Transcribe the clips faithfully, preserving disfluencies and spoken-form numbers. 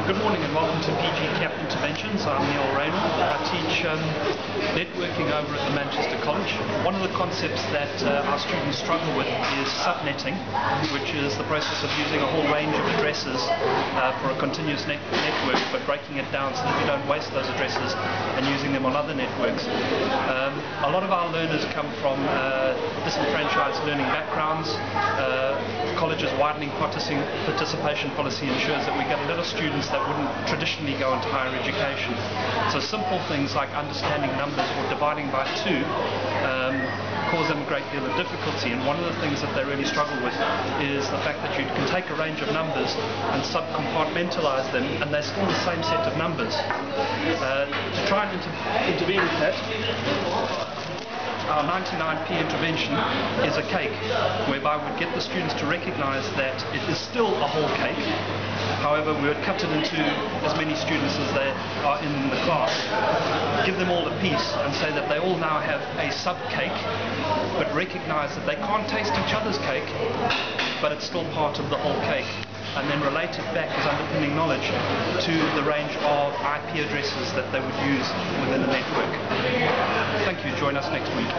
Good morning and welcome to P G C A P Interventions. I'm Neil Rayner. I teach um, networking over at the Manchester College. One of the concepts that uh, our students struggle with is subnetting, which is the process of using a whole range of addresses uh, for a continuous net network, but breaking it down so that we don't waste those addresses and using them on other networks. Um, a lot of our learners come from uh, disenfranchised learning backgrounds. Uh, college's widening participation policy ensures that we get a lot of students that wouldn't traditionally go into higher education. So simple things like understanding numbers or dividing by two um, cause them a great deal of difficulty, and one of the things that they really struggle with is the fact that you can take a range of numbers and sub-compartmentalize them and they're still the same set of numbers. Uh, to try and inter intervene with that, our ninety-nine P intervention is a cake, whereby we'd get the students to recognize that it is still a whole cake. However, we would cut it into as many students as there are in the class, give them all a piece and say that they all now have a sub-cake, but recognize that they can't taste each other's cake, but it's still part of the whole cake, and then relate it back as underpinning knowledge to the range of I P addresses that they would use within the network. Thank you. Join us next week.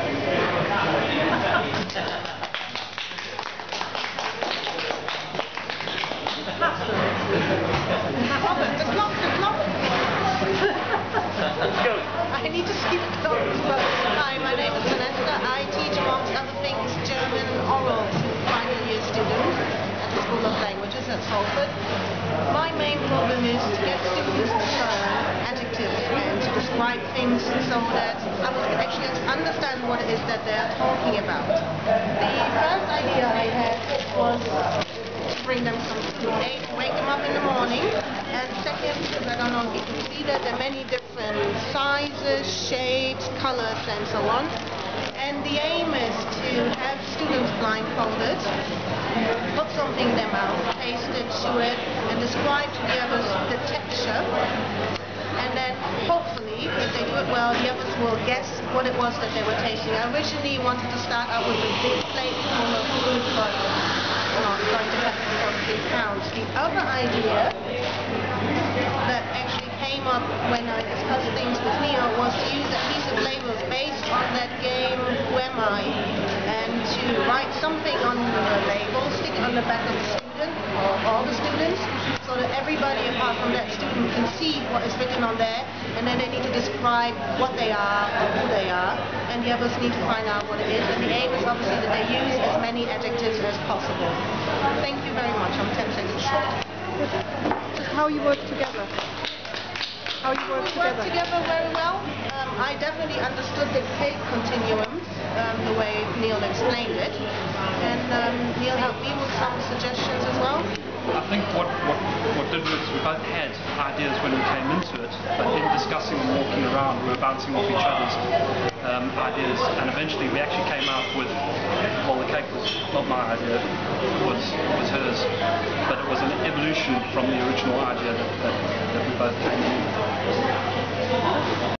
The clock, the clock. Go. I need to see the clock. Hi, my name is Vanessa. I teach, amongst other things, German oral to final year students at the School of Languages at Salford. My main problem is to get students to learn adjectives and to describe things so that I will actually understand what it is that they're talking about. The first idea I had was to bring them some food, A, to wake them up in the morning, and second, because I don't know if you can see that there are many different sizes, shapes, colors, and so on. And the aim is to have students blindfolded, put something in their mouth, taste it, chew it, and describe to the others the texture. And then, hopefully, if they do it well, the others will guess what it was that they were tasting. I originally wanted to start out with a big plate full of food, but not going to happen for three pounds. The other idea that actually came up when I discussed things with Neil was to use adhesive labels based on that game, Who Am I? And to write something on the label, stick it on the back of the student, or all the students, so that everybody apart from that student can see what is written on there, and then they need to describe what they are or who they are, and the others need to find out what it is. And the aim is obviously that they use as many adjectives as possible. Thank you very much. I'm ten seconds short. Just how you work together. How you work we together. work together very well. Um, I definitely understood the cake continuum, um, the way Neil explained it, and um, Neil helped me with some suggestions as well. I think what, what, what did was we both had ideas when we came into it, but in discussing and walking around, we were bouncing off each other's um, ideas, and eventually we actually came out with, well, the cake was not my idea, it was, it was hers, but it was an evolution from the original idea that, that, that we both came in with.